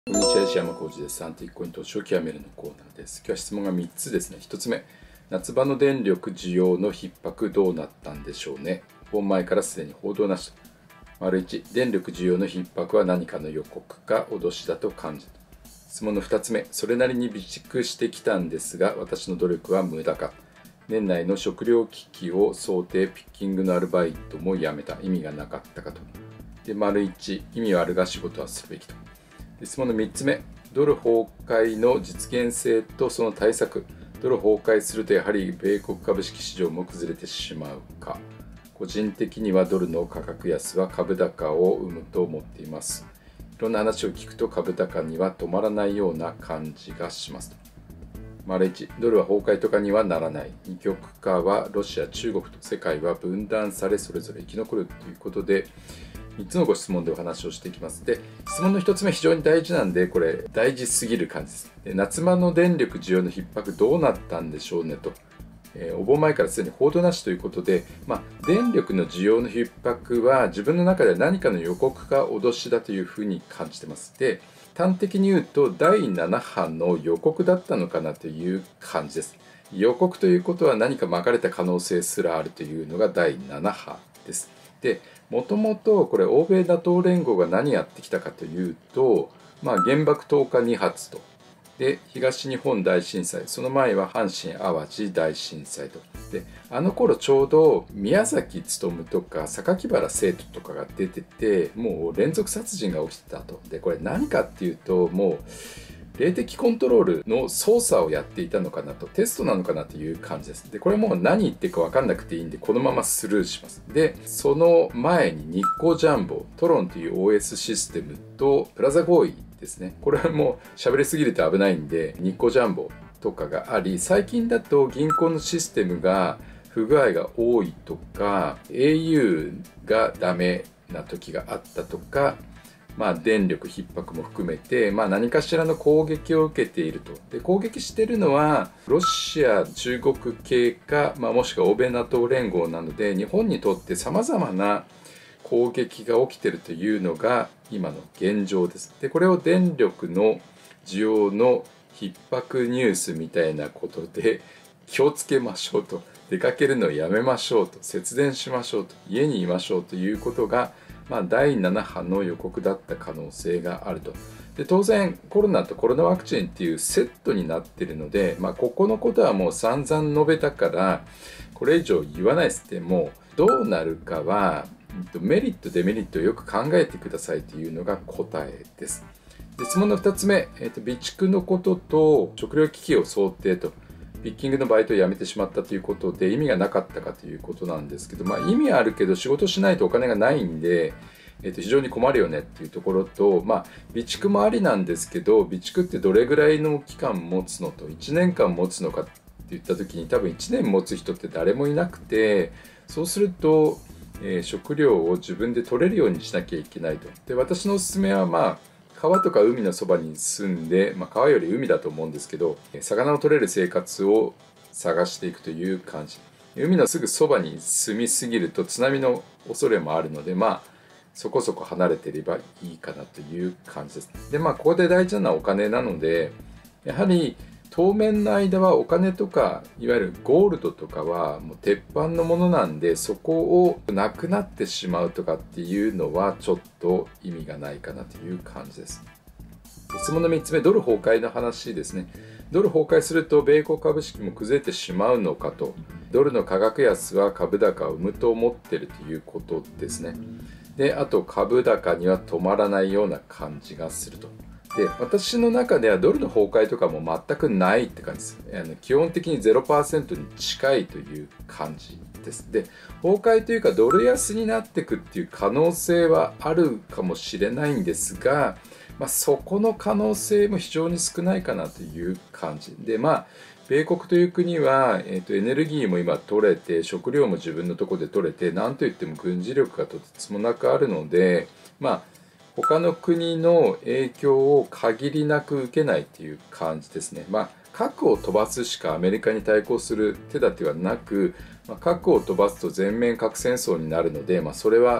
こんにちは、石山浩二です。アンティークコイン投資を極めるのコーナーです。今日は質問が3つですね。1つ目、夏場の電力需要の逼迫どうなったんでしょうね。本前からすでに報道なし。丸1、電力需要の逼迫は何かの予告か脅しだと感じた。質問の2つ目、それなりに備蓄してきたんですが、私の努力は無駄か。年内の食料危機を想定、ピッキングのアルバイトもやめた。意味がなかったかと。で、丸1、意味はあるが仕事はするべきと。質問の3つ目、ドル崩壊の実現性とその対策。ドル崩壊するとやはり米国株式市場も崩れてしまうか。個人的にはドルの価格安は株高を生むと思っています。いろんな話を聞くと株高には止まらないような感じがします。丸1、ドルは崩壊とかにはならない。二極化はロシア、中国と世界は分断されそれぞれ生き残るということで、3つのご質問でお話をしていきます。で、質問の1つ目非常に大事なんで、これ大事すぎる感じです。で、夏場の電力需要の逼迫どうなったんでしょうねと。お盆前からすでに報道なしということで、電力の需要の逼迫は自分の中で何かの予告か脅しだというふうに感じてます。で、端的に言うと第7波の予告だったのかなという感じです。予告ということは何かまかれた可能性すらあるというのが第7波です。で、もともとこれ欧米 NATO 連合が何やってきたかというと、原爆投下2発と。で、東日本大震災、その前は阪神・淡路大震災と。で、あの頃ちょうど宮崎勉とか榊原生徒とかが出てて、もう連続殺人が起きてたと。で、これ何かっていうと、もう霊的コントロールの操作をやっていたのかなと、テストなのかなという感じです。で、これもう何言ってるか分かんなくていいんで、このままスルーします。で、その前に日光ジャンボ、トロンという OS システムとプラザ合意ですね。これはもう喋りすぎると危ないんで、日光ジャンボとかがあり、最近だと銀行のシステムが不具合が多いとか、au がダメな時があったとか、電力逼迫も含めて、何かしらの攻撃を受けていると。で、攻撃しているのは、ロシア、中国系か、もしくは欧米 NATO 連合なので、日本にとって様々な攻撃が起きているというのが今の現状です。で、これを電力の需要の逼迫ニュースみたいなことで気をつけましょうと。出かけるのをやめましょうと。節電しましょうと。家にいましょうということが、第7波の予告だった可能性があると。で、当然コロナとコロナワクチンっていうセットになっているので、ここのことはもう散々述べたからこれ以上言わないですって。もうどうなるかはメリットデメリットをよく考えてくださいというのが答えです。で、質問の2つ目、備蓄のことと食料危機を想定と。ピッキングのバイトを辞めてしまったということで意味がなかったかということなんですけど、意味あるけど仕事しないとお金がないんで、非常に困るよねっていうところと、備蓄もありなんですけど、備蓄ってどれぐらいの期間持つのと、1年間持つのかって言った時に多分1年持つ人って誰もいなくて、そうすると、食料を自分で取れるようにしなきゃいけないと。で、私のおすすめは川とか海のそばに住んで、川より海だと思うんですけど、魚を取れる生活を探していくという感じ。海のすぐそばに住みすぎると津波の恐れもあるので、そこそこ離れていればいいかなという感じです。で、ここで大事なのはお金なので、やはり当面の間はお金とかいわゆるゴールドとかはもう鉄板のものなんで、そこをなくなってしまうとかっていうのはちょっと意味がないかなという感じです。質問の3つ目、ドル崩壊の話ですね。ドル崩壊すると米国株式も崩れてしまうのかと。ドルの価格安は株高を生むと思っているということですね。で、あと株高には止まらないような感じがすると。で、私の中ではドルの崩壊とかも全くないって感じです。基本的に 0% に近いという感じです。で、崩壊というかドル安になっていくっていう可能性はあるかもしれないんですが、そこの可能性も非常に少ないかなという感じで、米国という国は、エネルギーも今取れて、食料も自分のところで取れて、なんといっても軍事力がとてつもなくあるので、他の国の影響を限りなく受けないという感じですね。核を飛ばすしかアメリカに対抗する手立てはなく、核を飛ばすと全面核戦争になるので、それは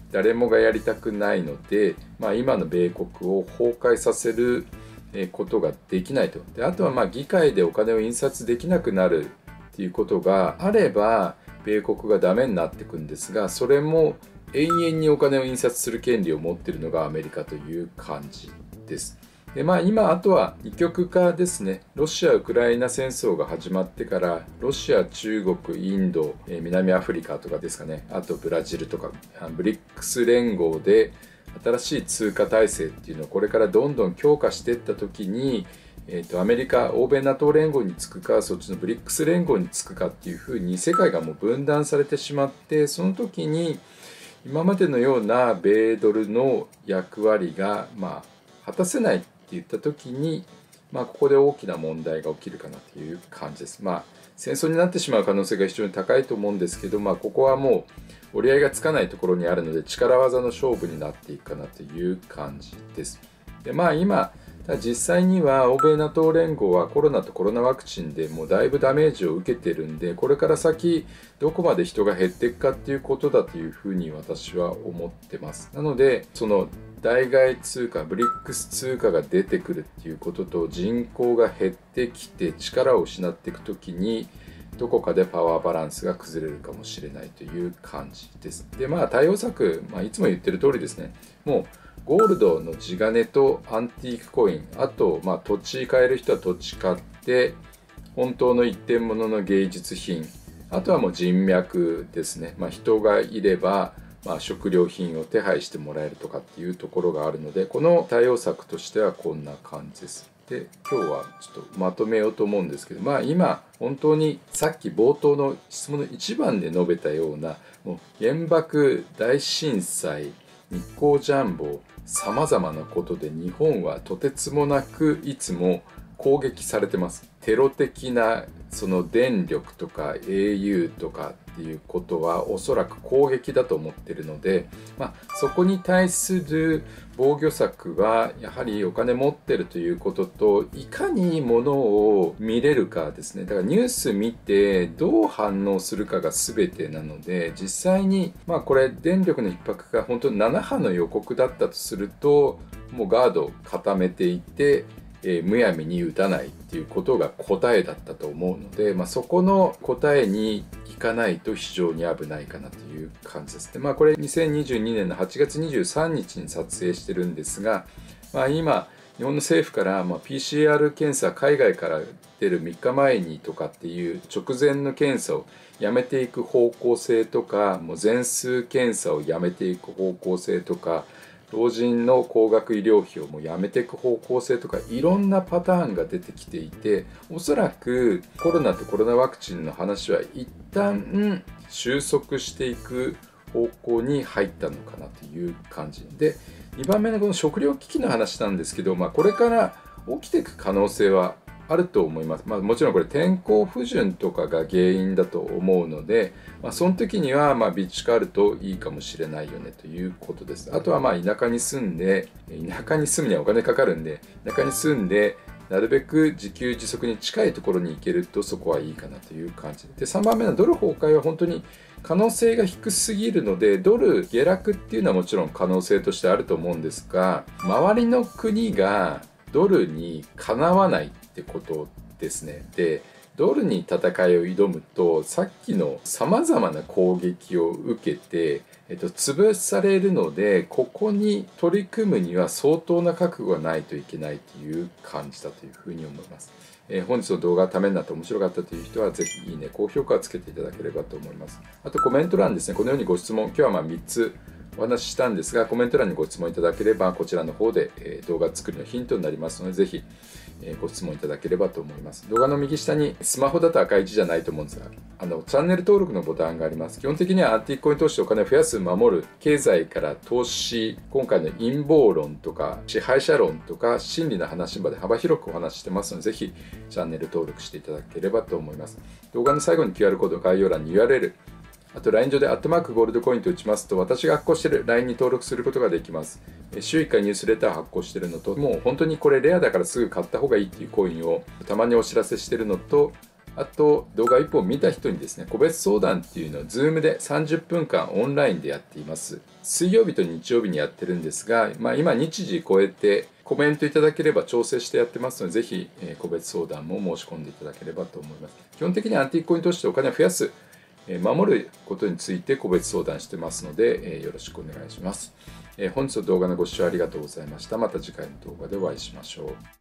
誰もがやりたくないので、今の米国を崩壊させることができないと。であとは議会でお金を印刷できなくなるっていうことがあれば米国がダメになっていくんですが、それも永遠にお金を印刷する権利を持っているのがアメリカという感じです。で今あとは二極化ですね。ロシア・ウクライナ戦争が始まってからロシア、中国、インド、南アフリカとかですかね、あとブラジルとかブリックス連合で新しい通貨体制っていうのをこれからどんどん強化していった時に、アメリカ、欧米 NATO 連合につくかそっちのブリックス連合につくかっていうふうに世界がもう分断されてしまって、その時に今までのような米ドルの役割が果たせないって言った時に、ここで大きな問題が起きるかなという感じです。戦争になってしまう可能性が非常に高いと思うんですけど、ここはもう折り合いがつかないところにあるので力技の勝負になっていくかなという感じです。で今実際には欧米 NATO 連合はコロナとコロナワクチンでもうだいぶダメージを受けてるんで、これから先どこまで人が減っていくかっていうことだというふうに私は思ってます。なのでその代替通貨ブリックス通貨が出てくるっていうことと人口が減ってきて力を失っていくときにどこかでパワーバランスが崩れるかもしれないという感じです。で対応策、いつも言ってる通りですね。もうゴールドの地金とアンティークコイン、あと土地買える人は土地買って本当の一点物の芸術品、あとはもう人脈ですね。人がいれば食料品を手配してもらえるとかっていうところがあるので、この対応策としてはこんな感じです。で今日はちょっとまとめようと思うんですけど、今本当にさっき冒頭の質問の1番で述べたようなもう原爆大震災、日航ジャンボ、さまざまなことで日本はとてつもなくいつも攻撃されてます。テロ的なその電力とか au とかっていうことはおそらく攻撃だと思っているので、そこに対する防御策はやはりお金持ってるということと、いかにものを見れるかですね。だからニュース見てどう反応するかが全てなので、実際にこれ電力の逼迫が本当に7波の予告だったとすると、もうガードを固めていてむやみに打たないっていうことが答えだったと思うので、そこの答えにいかないと非常に危ないかなという感じですね。これ2022年の8月23日に撮影してるんですが、今日本の政府から、PCR 検査海外から出る3日前にとかっていう直前の検査をやめていく方向性とか、もう全数検査をやめていく方向性とか、老人の高額医療費をもうやめていく方向性とか、いろんなパターンが出てきていて、おそらくコロナとコロナワクチンの話は一旦収束していく方向に入ったのかなという感じで、2番目のこの食料危機の話なんですけど、これから起きていく可能性はあると思います。もちろんこれ天候不順とかが原因だと思うので、その時には備蓄あるといいかもしれないよねということです。あとは田舎に住んで、田舎に住むにはお金かかるんで、田舎に住んでなるべく自給自足に近いところに行けるとそこはいいかなという感じで、3番目のドル崩壊は本当に可能性が低すぎるので、ドル下落っていうのはもちろん可能性としてあると思うんですが、周りの国がドルにかなわないってことですね。でドルに戦いを挑むと、さっきのさまざまな攻撃を受けて、潰されるので、ここに取り組むには相当な覚悟がないといけないという感じだというふうに思います。本日の動画がためになって面白かったという人はぜひいいね、高評価をつけていただければと思います。あとコメント欄ですね、このようにご質問、今日は3つお話ししたんですが、コメント欄にご質問いただければこちらの方で動画作りのヒントになりますので、ぜひご質問いただければと思います。動画の右下にスマホだと赤い字じゃないと思うんですが、チャンネル登録のボタンがあります。基本的にはアンティークコイン投資でお金を増やす、守る、経済から投資、今回の陰謀論とか支配者論とか心理の話まで幅広くお話ししてますので、ぜひチャンネル登録していただければと思います。動画の最後に QR コード、概要欄に URL、あと LINE 上でアットマークゴールドコインと打ちますと、私が発行している LINE に登録することができます。週1回ニュースレター発行しているのと、もう本当にこれレアだからすぐ買った方がいいっていうコインをたまにお知らせしているのと、 あと動画1本見た人にですね、個別相談っていうのを Zoom で30分間オンラインでやっています。水曜日と日曜日にやってるんですが、今日時超えてコメントいただければ調整してやってますので、ぜひ個別相談も申し込んでいただければと思います。基本的にアンティークコインとしてお金を増やす、守ることについて個別相談してますので、よろしくお願いします。本日の動画のご視聴ありがとうございました。また次回の動画でお会いしましょう。